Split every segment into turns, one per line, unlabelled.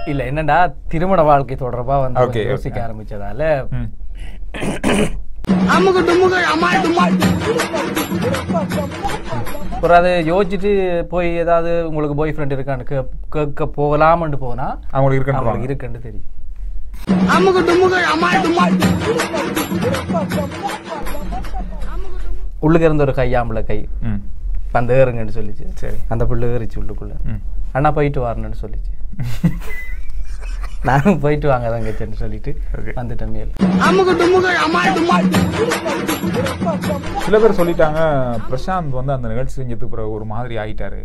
இல்ல என்னடா திருமண வாழ்க்கை தொடர்பா வந்து யோசிக்க ஆரம்பிச்சதால
அமுக்கு டுமுக்கு டமால் டுமால்
அப்புறம் அதை யோசிச்சுட்டு போய் ஏதாவது உங்களுக்கு பாய் ஃப்ரெண்ட் இருக்கான்னு கேட்க போகலாம்னு போனா அவங்களுக்கு இருக்குன்னு தெரியும்.
அமுக்கு டுமுக்கு டமால் டுமால்
உள்ளுக்கு இருந்த ஒரு கை ஆம்பளை கை அந்த ஏறுங்கன்னு சொல்லிச்சு. சரி அந்த புள்ள ஏறிச்சு உள்ளுக்குள்ள. அண்ணா போயிட்டு வரணும்னு சொல்லிச்சு. நானும் போயிட்டு வாங்க தான் கேட்டேன்னு சொல்லிட்டு வந்துட்டேன் மேல்.
சில பேர் சொல்லிட்டாங்க பிரசாந்த் வந்து அந்த நிகழ்ச்சி செஞ்சதுக்கு பிறகு ஒரு மாதிரி ஆயிட்டாரு.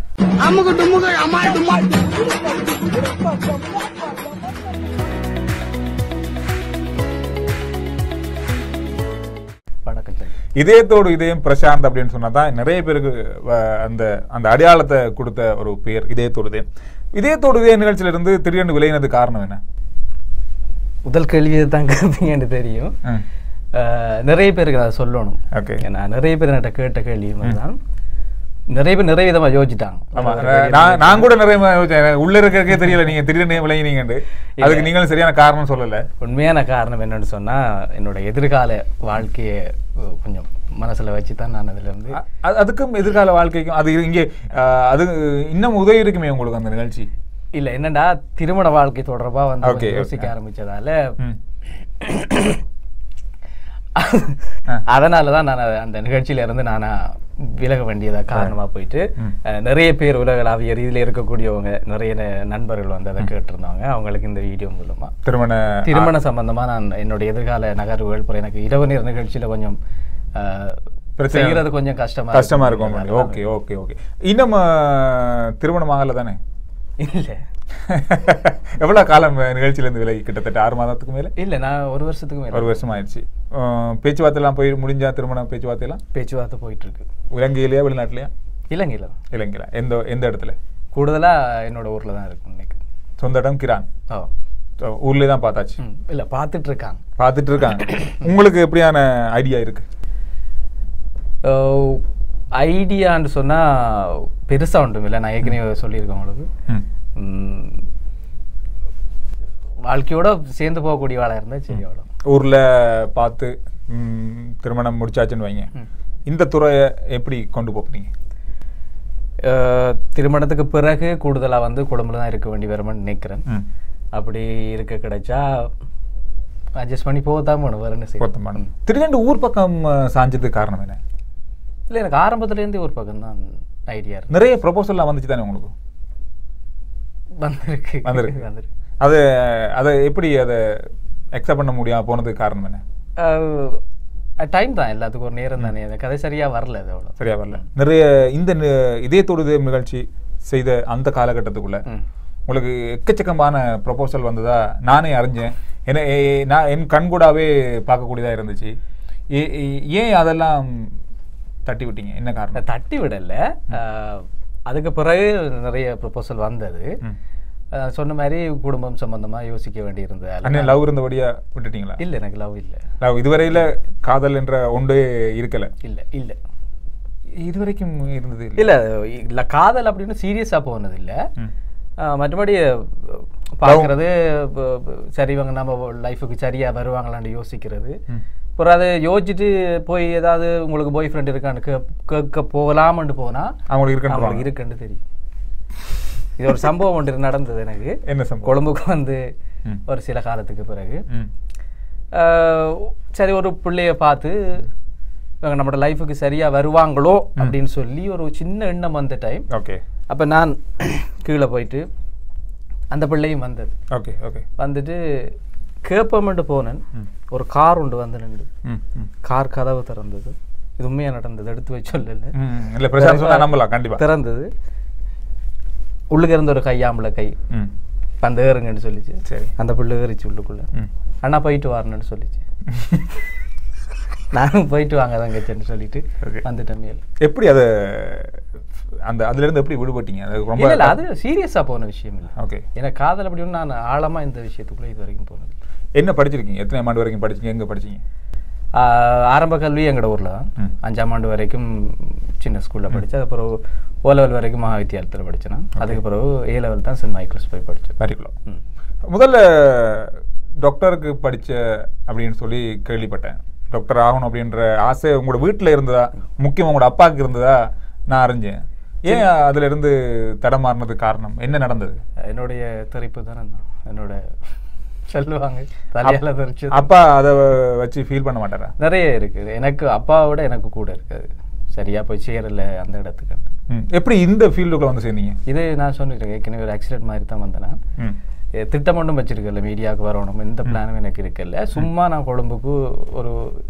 இதயத்தோடு இதயம் பிரசாந்த் அப்படின்னு சொன்னாதான் நிறைய பேருக்கு அந்த அந்த அடையாளத்தை கொடுத்த ஒரு பேர் இதயத்தோடு இதயம். இதயத்தோடு இதய நிகழ்ச்சியில இருந்து திடீர்னு விளையினது காரணம் என்ன?
முதல் கேள்வியை தான் கேட்பீங்கன்னு தெரியும். நிறைய பேருக்கு அதை சொல்லணும். நான் நிறைய பேர் என்கிட்ட கேட்ட கேள்வி தான் நிறைய பேர் நிறைய விதமா யோசிச்சிட்டாங்க.
நான் கூட நிறைய உள்ள இருக்கிறதுக்கே தெரியல நீங்க திடீர்னு விளையினீங்க. அதுக்கு நீங்களும் சரியான காரணம் சொல்லல.
உண்மையான காரணம் என்னன்னு சொன்னா என்னோட எதிர்கால வாழ்க்கையை கொஞ்சம் மனசுல வச்சுதான் நான் அதுல இருந்து
அதுக்கும் எதிர்கால வாழ்க்கைக்கும் அது இங்கே அது இன்னும் உதவி இருக்குமே உங்களுக்கு அந்த நிகழ்ச்சி?
இல்ல என்னடா திருமண வாழ்க்கை தொடர்பா வந்து யோசிக்க ஆரம்பிச்சதால அதனாலதான் நான் அந்த நிகழ்ச்சியில இருந்து நானா விலக வேண்டியதா காரணமா போயிட்டு நிறைய பேர் உலகளாவிய ரீதியில இருக்கக்கூடியவங்க நிறைய நண்பர்கள் வந்து அதை கேட்டிருந்தாங்க. அவங்களுக்கு இந்த வீடியோ மூலமா திருமண சம்பந்தமா நான் என்னுடைய எதிர்கால நகர்வுகள் எனக்கு இரவு நேர நிகழ்ச்சியில கொஞ்சம் செய்யறது கொஞ்சம் கஷ்டமா
இருக்கும். Okay okay okay. இன்னும் திருமணம் ஆகல தானே?
இல்ல.
எவ்வளவு காலம் நிகழ்ச்சியில இருந்து விலகி? கிட்டத்தட்ட 6 மாதத்துக்கு மேல?
இல்ல நான் 1 வருஷத்துக்கு மேல.
1 வருஷம் ஆயிடுச்சு. பேச்சுவார்த்தை எல்லாம் போய் முடிஞ்சா? திருமண பேச்சுவார்த்தை எல்லாம்
பேச்சுவார்த்தை போயிட்டு இருக்கு.
இலங்கையிலயா வெளிநாட்டுலயா?
இலங்கையில.
இலங்கையில எந்த இடத்துல?
கூடுதலா என்னோட ஊர்ல தான் இருக்கு. இன்னைக்கு
சொந்த இடம் கிரான். ஊர்லயே தான் பார்த்தாச்சு?
இல்ல பாத்துட்டு
இருக்காங்க. உங்களுக்கு எப்படியான ஐடியா இருக்கு?
ஐடியான்னு சொன்னா பெருசா ஒன்றும் இல்லை. நான் ஏற்கனவே சொல்லியிருக்கேன் உங்களுக்கு. வாழ்க்கையோட சேர்ந்து போகக்கூடிய வேலை இருந்தா சரி. அவ்வளோ
ஊர்ல பார்த்து திருமணம் முடிச்சாச்சுன்னு வைங்க, இந்த துறையை எப்படி கொண்டு போறீங்க?
திருமணத்துக்கு பிறகு கூடுதலா வந்து குடும்பத்துல தான் இருக்க வேண்டி வரும்னு நினைக்கிறேன். அப்படி இருக்க கிடைச்சா அட்ஜஸ்ட் பண்ணி போகத்தான் போகணும். வேற என்ன செய்ய.
திடீர்னு ஊர் பக்கம் சாஞ்சதுக்கு காரணம் என்ன?
இல்லை எனக்கு ஆரம்பத்துலேருந்தே ஒரு பக்கம் தான் ஐடியா இருக்கு.
நிறைய ப்ரொபோசல்லாம் வந்துச்சு தானே உங்களுக்கு?
வந்திருக்கு.
அதை எப்படி அதை அக்செப்ட் பண்ண முடியாம போனதுக்கு காரணம் என்ன?
டைம் தான், எல்லாத்துக்கும் ஒரு நேரம் தானே. அந்த கதை சரியா வரல. அது அவ்வளோ
சரியா வரல. நிறைய இந்த இதயத்தோடு இதயம் நிகழ்ச்சி செய்த அந்த காலகட்டத்துக்குள்ள உங்களுக்கு எக்கச்சக்கமான ப்ரொபோசல் வந்ததா நானே அறிஞ்சேன். நான் என் கண்கூடாவே பார்க்கக்கூடியதா இருந்துச்சு. ஏன் அதெல்லாம் தட்டி விட்டீங்க? என்ன காரணம்?
தட்டி விடல. அதுக்கு பிறகு நிறைய ப்ரொபோசல் வந்தது. சொன்ன மாதிரி குடும்பம் சம்பந்தமா யோசிக்க வேண்டி இருந்தது.
லவ் இருந்தபடியா விட்டுட்டீங்களா?
இல்ல எனக்கு லவ் இல்ல.
லவ் இதுவரையில காதல் என்ற ஒன்றே இருக்கல?
இல்ல
இதுவரைக்கும் இருந்தது
இல்ல. காதல் அப்படின்னு சீரியஸா போனது இல்ல. மற்றபடி பார்க்கறது சரி இவங்க நம்ம லைஃபுக்கு சரியா வருவாங்களான்னு யோசிக்கிறது. அப்புறம் அதை யோசிச்சுட்டு போய் ஏதாவது உங்களுக்கு பாய் ஃப்ரெண்ட் இருக்கான்னு கேட்க போகலாம்னு போனா அவங்களுக்கு இருக்குன்னு தெரியும். இது ஒரு சம்பவம் ஒன்று நடந்தது எனக்கு.
என்ன சம்பவம்?
கொழும்புக்கு வந்து ஒரு சில காலத்துக்கு பிறகு சரி ஒரு பிள்ளைய பார்த்து இவங்க நம்மளோட லைஃபுக்கு சரியா வருவாங்களோ அப்படின்னு சொல்லி ஒரு சின்ன எண்ணம் வந்த டைம்.
ஓகே.
அப்ப நான் கீழே போயிட்டு அந்த பிள்ளையும் வந்தது.
Okay okay.
வந்துட்டு கேப்பமெண்ட் போனேன். ஒரு கார் உண்டு வந்து நின்று. கார் கதவு திறந்தது. இது உண்மையா நடந்தது, எடுத்து வச்சு சொல்லல. திறந்தது. உள்ளுக்கு இருந்த ஒரு கையாம்பளை கை அந்த ஏறுங்கன்னு சொல்லிச்சு. சரி அந்த பிள்ளை ஏறிச்சு உள்ளுக்குள்ள. அண்ணா போயிட்டு வரணும்னு சொல்லிச்சு. நானும் போயிட்டு வாங்க தான் கேட்டேன்னு சொல்லிட்டு வந்துட்டேன் மேல்.
எப்படி அதை அந்த அதுல இருந்து எப்படி விடுபட்டீங்க?
அது சீரியஸா போன விஷயம் இல்லை.
ஓகே.
எனக்கு காதல் அப்படின்னு நான் ஆழமா இந்த விஷயத்துக்குள்ள இது வரைக்கும் போனது.
என்ன படிச்சிருக்கீங்க? எத்தனை ஆண்டு வரைக்கும் படிச்சீங்க? எங்க படிச்சீங்க?
ஆரம்ப கல்வி எங்களோட ஊரில் தான் 5ஆம் ஆண்டு வரைக்கும் சின்ன ஸ்கூலில் படித்தேன். அதுக்கப்புறம் O-level வரைக்கும் மகா வித்தியாலயத்தில் படித்தேன். அதுக்கு பிறகு A-level தான் சென்ட் மைக்கேல்ஸ் போய் படித்தேன்.
வரைக்கும் முதல்ல டாக்டருக்கு படித்த அப்படின்னு சொல்லி கேள்விப்பட்டேன். டாக்டர் ஆகணும் அப்படின்ற ஆசை உங்களோட வீட்டில் இருந்ததா, முக்கியமாக உங்களோட அப்பாவுக்கு இருந்ததா நான் அறிஞ்சேன். ஏன் அதுல இருந்து தடமாறினது காரணம் என்ன நடந்தது?
என்னுடைய தெரிப்பு தானே என்னோட சொல்லுவாங்க தலையால தெரிச்சு.
அப்பா அதை வச்சு ஃபீல் பண்ண மாட்டாரா?
நிறைய இருக்குது. எனக்கு அப்பாவை விட எனக்கு கூட இருக்காது. சரியா போய் சேரல அந்த இடத்துக்கு.
எப்படி இந்த ஃபீல்டுக்குள்ள வந்து சேர்ந்தீங்க?
இது நான் சொன்னிட்டேன் ஏற்கனவே, ஒரு ஆக்சிடென்ட் மாதிரி தான் வந்தேன் நான். திட்டம் ஒன்றும் வச்சிருக்கல, மீடியாவுக்கு வரணும் இந்த பிளானும் எனக்கு இருக்கல. சும்மா நான் கொழும்புக்கு ஒரு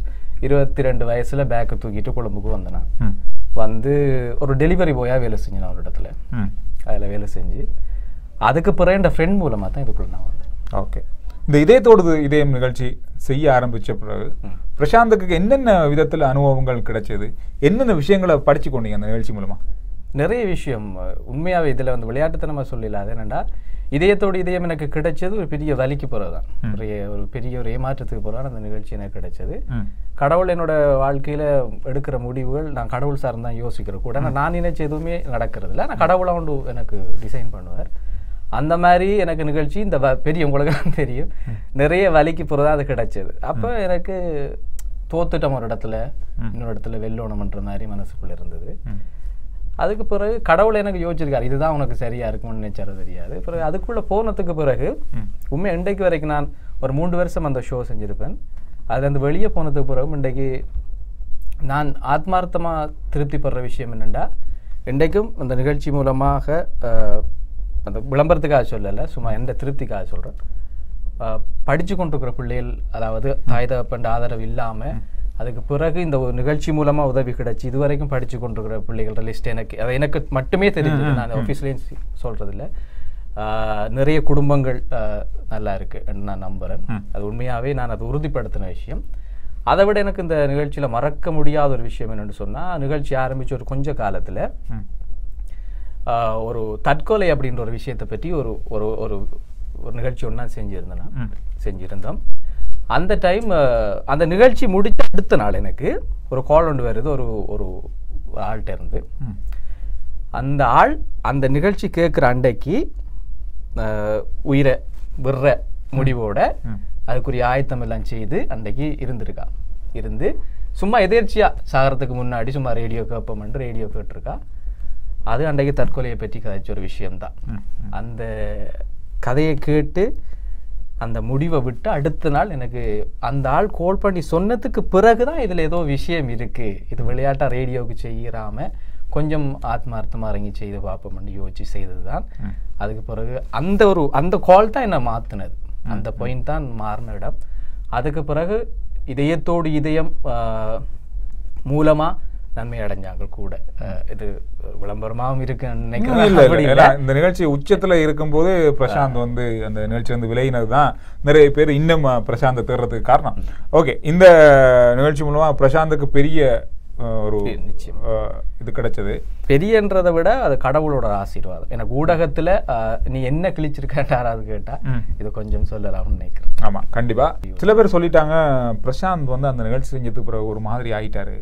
22 வயசுல பேக்கை தூக்கிட்டு கொழும்புக்கு வந்தேன். நான் வந்து ஒரு டெலிவரி போயா வேலை செஞ்சேன் நான் ஒரு இடத்துல. அதில் வேலை செஞ்சு அதுக்கு பிறகு என் ஃப்ரெண்ட் மூலமாக தான் இதுக்குள்ள நான் வந்தேன்.
ஓகே. இந்த இதயத்தோடு இதயம் நிகழ்ச்சி செய்ய ஆரம்பித்த பிறகு பிரசாந்துக்கு என்னென்ன விதத்தில் அனுபவங்கள் கிடைச்சது, என்னென்ன விஷயங்களை படிச்சு கொண்டீங்க அந்த நிகழ்ச்சி மூலமா?
நிறைய விஷயம் உண்மையாகவே இதில் வந்து விளையாட்டுத்தனமாக சொல்லல. அது என்னென்னா இதயத்தோடு இதயம் எனக்கு கிடைச்சது ஒரு பெரிய வலிக்கு போகிறது தான், ஒரு பெரிய ஒரு ஏமாற்றத்துக்கு போகிறான் அந்த நிகழ்ச்சி எனக்கு கிடைச்சது. கடவுள் என்னோட வாழ்க்கையில் எடுக்கிற முடிவுகள் நான் கடவுள் சார்ந்து தான் யோசிக்கிற கூட. நான் நினைச்ச எதுவுமே நடக்கிறது இல்லை, நான் கடவுளை ஒன்று எனக்கு டிசைன் பண்ணுவார். அந்த மாதிரி எனக்கு நிகழ்ச்சி இந்த பெரிய உங்களுக்கு தெரியும் நிறைய வலிக்கு போகிறதா அது கிடைச்சது. அப்போ எனக்கு தோத்துட்டோம் ஒரு இடத்துல, இன்னொரு இடத்துல வெல்லோணும்ன்ற மாதிரி மனசுக்குள்ளே இருந்தது. அதுக்கு பிறகு கடவுளை எனக்கு யோசிச்சிருக்காரு, இதுதான் உனக்கு சரியா இருக்கும்னு நினைச்சாரு தெரியாது. பிறகு அதுக்குள்ளே போனதுக்கு பிறகு உண்மை இன்றைக்கு வரைக்கும் நான் ஒரு 3 வருஷம் அந்த ஷோ செஞ்சுருப்பேன். அதுலேருந்து வெளியே போனதுக்கு பிறகு இன்றைக்கு நான் ஆத்மார்த்தமாக திருப்திப்படுற விஷயம் என்னென்னா, இன்றைக்கும் அந்த நிகழ்ச்சி மூலமாக அந்த விளம்பரத்துக்காக சொல்லலை, சும்மா எந்த திருப்திக்காக சொல்கிறேன். படித்து கொண்டிருக்கிற பிள்ளைகள், அதாவது தாய் தகப்பன் ஆதரவு இல்லாமல் அதுக்கு பிறகு இந்த ஒரு நிகழ்ச்சி மூலமாக உதவி கிடைச்சி இதுவரைக்கும் படித்து கொண்டிருக்கிற பிள்ளைகளோட லிஸ்ட் எனக்கு அதை எனக்கு மட்டுமே தெரிஞ்சது. நான் ஆஃபீஸ்லேயும் சொல்கிறதில்ல. நிறைய குடும்பங்கள் நல்லா இருக்குன்னு நான் நம்புகிறேன். அது உண்மையாகவே நான் அதை உறுதிப்படுத்தின விஷயம். அதை விட எனக்கு இந்த நிகழ்ச்சியில் மறக்க முடியாத ஒரு விஷயம் என்னென்னு சொன்னால், நிகழ்ச்சி ஆரம்பித்த ஒரு கொஞ்ச காலத்தில் ஒரு தற்கொலை அப்படின்ற ஒரு விஷயத்தை பற்றி ஒரு ஒரு ஒரு ஒரு நிகழ்ச்சி ஒன்றா செஞ்சுருந்தோம். அந்த டைம் அந்த நிகழ்ச்சி முடிச்ச அடுத்த நாள் எனக்கு ஒரு கால் ஒன்று வருது ஒரு ஒரு ஆள்கிட்ட இருந்து. அந்த ஆள் அந்த நிகழ்ச்சி கேட்குற அன்றைக்கு உயிரை விடுற முடிவோட அதுக்குரிய ஆயத்தம் எல்லாம் செய்து அன்றைக்கு இருந்திருக்கா. இருந்து சும்மா எதேர்ச்சியாக சாகிறதுக்கு முன்னாடி சும்மா ரேடியோ கேட்போம்னு ரேடியோ கேட்டிருக்கா. அது அன்றைக்கு தற்கொலையை பற்றி கதைச்ச ஒரு விஷயம்தான். அந்த கதையை கேட்டு அந்த முடிவை விட்டு அடுத்த நாள் எனக்கு அந்த ஆள் கால் பண்ணி சொன்னதுக்கு பிறகுதான் இதில் ஏதோ விஷயம் இருக்குது, இது விளையாட்டாக ரேடியோவுக்கு செய்யறாமல் கொஞ்சம் ஆத்மார்த்தமாக இறங்கி செய்து பார்ப்போம்னு யோசிச்சு செய்தது தான். அதுக்கு பிறகு அந்த கால் தான் என்னை மாற்றினது, அந்த பாயிண்ட் தான் மாறின இடம். அதுக்கு பிறகு இதயத்தோடு இதயம் மூலமாக நன்மை அடைஞ்சாங்க கூட. இது விளம்பரமாகவும் இருக்குன்னு நினைக்கிறேன்.
இந்த நிகழ்ச்சி உச்சத்துல இருக்கும்போது பிரசாந்த் வந்து அந்த நிகழ்ச்சி வந்து விலகினது தான் நிறைய பேர் இன்னும் பிரசாந்தை தேடுறதுக்கு காரணம். ஓகே, இந்த நிகழ்ச்சி மூலமா பிரசாந்துக்கு பெரிய ஒரு நிச்சயம் இது கிடைச்சது.
பெரியன்றதை விட அது கடவுளோட ஆசீர்வாதம். எனக்கு ஊடகத்துல நீ என்ன கிழிச்சிருக்காரு கேட்டா இது கொஞ்சம் சொல்லலாம்னு நினைக்கிறேன்.
ஆமா, கண்டிப்பா. சில பேர் சொல்லிட்டாங்க பிரசாந்த் வந்து அந்த நிகழ்ச்சி செஞ்சதுக்கு பிறகு ஒரு மாதிரி ஆயிட்டாரு,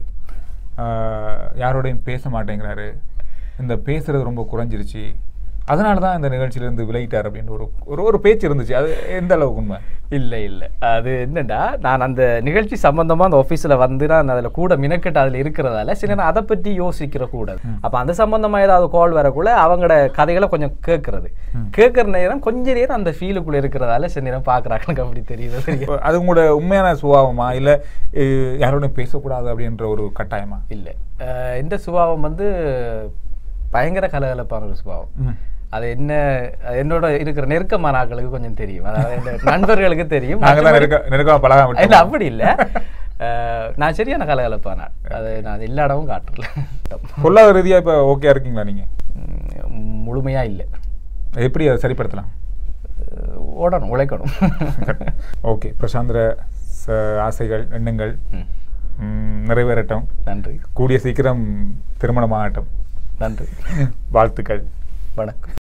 யாரோடையும் பேச மாட்டேங்கிறாரு, இந்த பேசுறது ரொம்ப குறைஞ்சிருச்சு, அதனால தான் இந்த நிகழ்ச்சியிலேருந்து விலகிட்டார் அப்படின்னு ஒரு பேச்சு இருந்துச்சு. அது எந்த அளவுக்கு உண்மை?
இல்லை அது என்னடா, நான் அந்த நிகழ்ச்சி சம்பந்தமாக அந்த ஆஃபீஸில் வந்து நான் அதில் கூட மினக்கட்டு அதில் இருக்கிறதால சரி நான் அதை பற்றி யோசிக்கிற கூடாது. அப்போ அந்த சம்பந்தமாக ஏதாவது கால் வரக்குள்ள அவங்களோட கதைகளை கொஞ்சம் கேட்குற நேரம் கொஞ்ச நேரம் அந்த ஃபீலுக்குள்ளே இருக்கிறதால சரி நேரம் பார்க்குறாங்க அப்படி தெரியுது.
அது உங்களோட உண்மையான சுபாவமா இல்லை யாரோடையும் பேசக்கூடாது அப்படின்ற ஒரு கட்டாயமா?
இல்லை, இந்த சுபாவம் வந்து பயங்கர கலகலப்பான ஒரு சுபாவம். அது என்னோட இருக்கிற நெருக்கமான ஆட்களுக்கு கொஞ்சம் தெரியும், அதாவது நண்பர்களுக்கு தெரியும். இல்ல அப்படி இல்லை, நான் சரியான கலகலப்பான அது நான் எல்லா இடமும் காட்டுறல.
பொருளாதார ரீதியா இப்ப ஓகே இருக்கீங்களா நீங்க?
முழுமையா இல்லை.
எப்படி அதை சரிப்படுத்தலாம்?
ஓடணும், உழைக்கணும்.
ஓகே, பிரசாந்திர ஆசைகள் எண்ணங்கள் நிறைவேறட்டும்.
நன்றி.
கூடிய சீக்கிரம் திருமணமாகட்டும்.
நன்றி,
வாழ்த்துக்கள்.
வணக்கம்.